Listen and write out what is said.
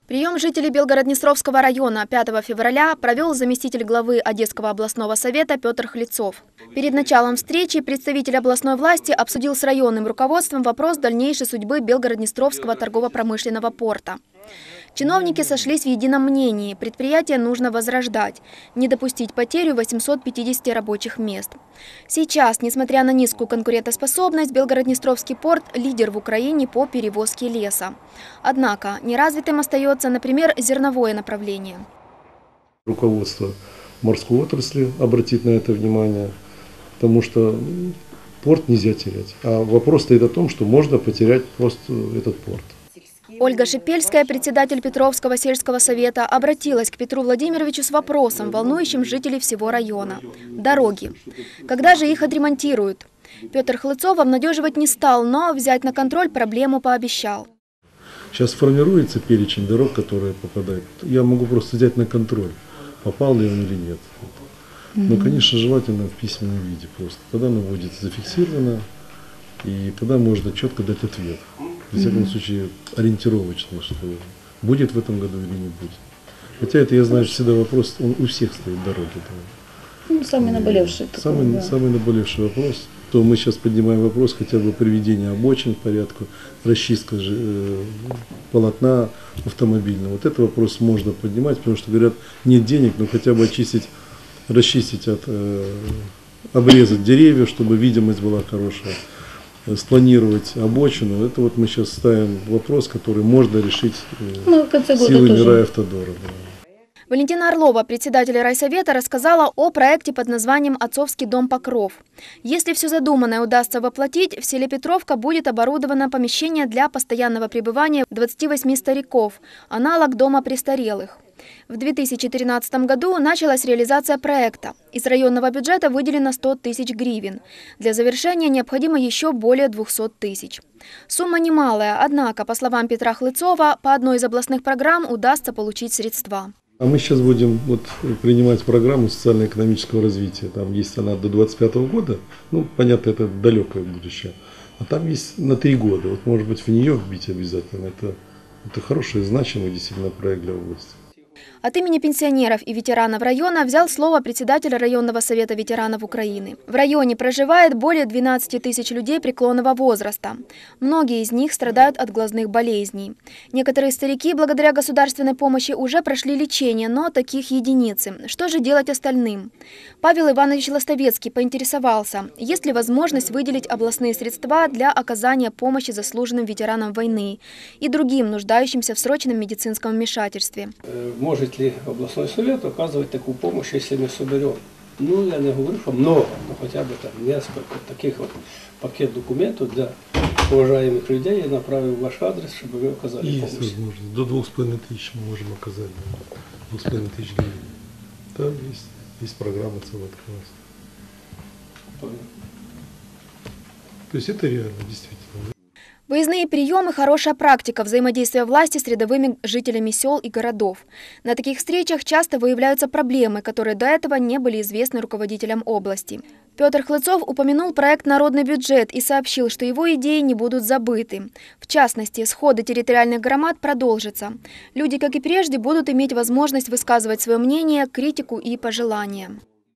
Прием жителей Белгород-Днестровского района 5 февраля провел заместитель главы Одесского областного совета Петр Хлецов. Перед началом встречи представитель областной власти обсудил с районным руководством вопрос дальнейшей судьбы Белгород-Днестровского торгово-промышленного порта. Чиновники сошлись в едином мнении – предприятие нужно возрождать, не допустить потерю 850 рабочих мест. Сейчас, несмотря на низкую конкурентоспособность, Белгород-Днестровский порт – лидер в Украине по перевозке леса. Однако неразвитым остается, например, зерновое направление. Руководство морской отрасли обратит на это внимание, потому что порт нельзя терять. А вопрос стоит о том, что можно потерять просто этот порт. Ольга Шипельская, председатель Петровского сельского совета, обратилась к Петру Владимировичу с вопросом, волнующим жителей всего района – дороги. Когда же их отремонтируют? Петр Хлецов обнадеживать не стал, но взять на контроль проблему пообещал. Сейчас формируется перечень дорог, которые попадают. Я могу просто взять на контроль, попал ли он или нет. Но, конечно, желательно в письменном виде просто. Тогда оно будет зафиксировано, и тогда можно четко дать ответ. В всяком случае, ориентировочно, что будет в этом году или не будет. Хотя это, я знаю, всегда вопрос, он у всех стоит дороги. Ну, самый наболевший. Самый наболевший вопрос. То мы сейчас поднимаем вопрос хотя бы приведения обочин в порядку, расчистка полотна автомобильного. Вот этот вопрос можно поднимать, потому что говорят, нет денег, но хотя бы расчистить, обрезать деревья, чтобы видимость была хорошая. Спланировать обочину, это вот мы сейчас ставим вопрос, который можно решить силами райавтодора. Валентина Орлова, председатель райсовета, рассказала о проекте под названием «Отцовский дом Покров». Если все задуманное удастся воплотить, в селе Петровка будет оборудовано помещение для постоянного пребывания 28 стариков, аналог дома престарелых. В 2013 году началась реализация проекта. Из районного бюджета выделено 100 тысяч гривен. Для завершения необходимо еще более 200 тысяч. Сумма немалая, однако, по словам Петра Хлецова, по одной из областных программ удастся получить средства. А мы сейчас будем принимать программу социально-экономического развития. Там есть она до 2025 года, ну, понятно, это далекое будущее. А там есть на 3 года. Вот, может быть, в нее вбить обязательно. Это хороший, значимый действительно проект для области. От имени пенсионеров и ветеранов района взял слово председатель районного совета ветеранов Украины. В районе проживает более 12 тысяч людей преклонного возраста. Многие из них страдают от глазных болезней. Некоторые старики благодаря государственной помощи уже прошли лечение, но таких единицы. Что же делать остальным? Павел Иванович Ластовецкий поинтересовался, есть ли возможность выделить областные средства для оказания помощи заслуженным ветеранам войны и другим нуждающимся в срочном медицинском вмешательстве. Может ли областной совет оказывать такую помощь, если мы соберем? Ну, я не говорю, что много, но хотя бы там несколько таких вот пакет документов для уважаемых людей я направил в ваш адрес, чтобы вы оказали помощь. Есть возможность. До 2500 мы можем оказать. 2500 гривен. Да, есть программа целая открылась. То есть это реально, действительно. Выездные приемы – хорошая практика взаимодействия власти с рядовыми жителями сел и городов. На таких встречах часто выявляются проблемы, которые до этого не были известны руководителям области. Петр Хлецов упомянул проект «Народный бюджет» и сообщил, что его идеи не будут забыты. В частности, сходы территориальных громад продолжатся. Люди, как и прежде, будут иметь возможность высказывать свое мнение, критику и пожелания.